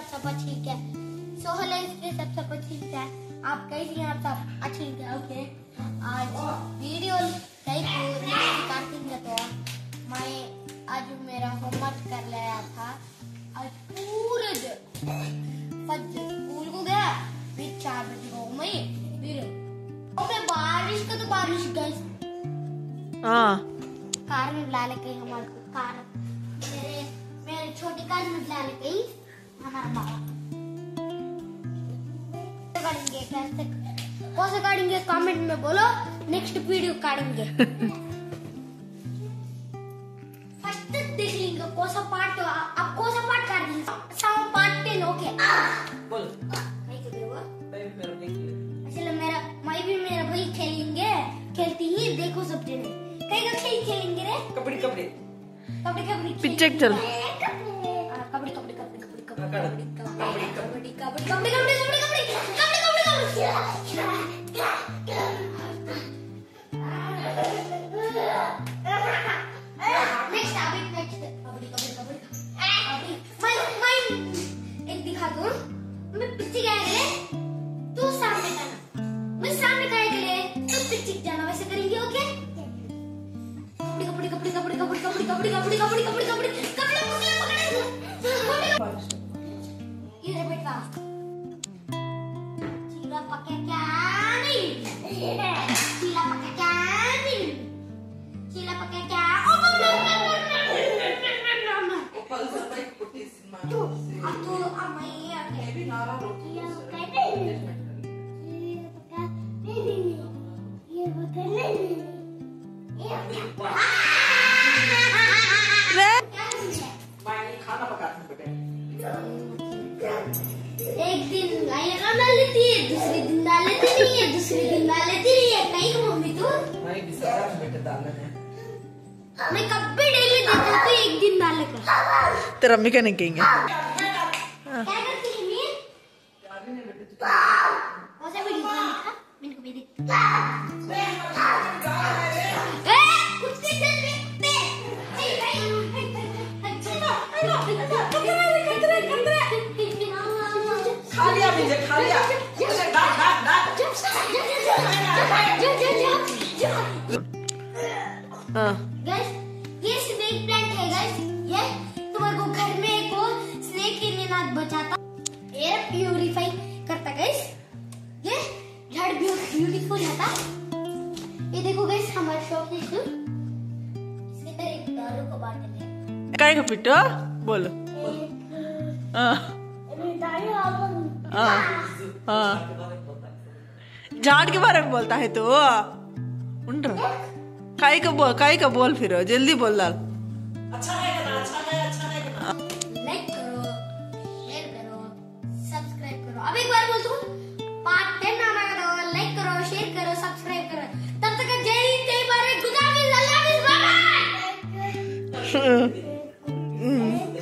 सब ठीक है। सोहल है इसलिए सब ठीक है। आप कैसी हैं? आप सब अच्छी है? ओके, आज वीडियो काटेंगे तो मैं आज मेरा होमवर्क कर लिया था। आज पूरे दिन स्कूल को गया, फिर 4 बजे को मैं फिर बारिश का तो बारिश गई। कार में बुला ले गई हमारे को। कार मेरे छोटी कार में बुला ले गई हमारा बाबा। कैसे कैसे काटेंगे कमेंट में बोलो, नेक्स्ट वीडियो काटेंगे। फर्स्ट देख लेंगे कौन सा पार्ट। आप कौन सा पार्ट काट देंगे? Sound part 10। ओके बोलो। मैं भी मेरा भाई खेलेंगे, खेलती ही देखो सब जने। कहीं का खेलेंगे रे? कबड्डी कबड्डी कबड्डी कबड्डी पिक्चर चल। कबड्डी कबड्डी कबड्डी कबड्डी कबड्डी कबड्डी कबड्डी कबड्डी कबड्डी कबड्डी एक दिखा दूं। मैं पीछे गया रे, तू सामने जाना। मैं सामने गया रे, तू पीछे जाना। वैसे करेंगे ओके? कबड्डी कबड्डी कबड्डी कबड्डी कबड्डी कबड्डी कबड्डी कबड्डी कबड्डी कबड्डी ये बेटा चीला पके क्या नहीं, चीला पके क्या नहीं, चीला पके क्या। तो खाना पकाते बेटे। एक दिन डाल लेती है, दूसरे दिन डाल लेती नहीं है, दूसरे दिन डाल लेती नहीं है। कहीं को मम्मी तू बेटे डालना है। मैं कब भी डेली देता हूँ, एक दिन डालने का। तेरा अम्मी क्या नहीं कहेंगे? क्या करती है मीर? कौन सा वीडियो देखा? मैंने को भी देखा। कुत्ते चल रहे कुत्ते। खा लिया मुझे, खा लिया। गाइस ये स्नेक प्लांट है गाइस। ये तुम्हारे को घर में एक स्नेक के लिए नाक बचाता, एयर प्यूरिफाई करता गाइस। ये झाड़ ब्यूटीफुल होता। ये देखो गाइस हमारा शॉप है। इसके अंदर एक दारू को बांट देंगे। काय का पिट्टो बोलो। झाड़ के बारे में बोलता है तो उन काय का बोल फिर जल्दी बोल डाल। अच्छा लाइक करो, शेयर करो, सब्सक्राइब करो। अब एक बार बोल दूं, पार्ट 10 आना करो, लाइक करो, शेयर करो, सब्सक्राइब करो। तब तक जय हिंद, जय भारत, खुदा हाफिज, अल्लाह हाफिज, बाय बाय।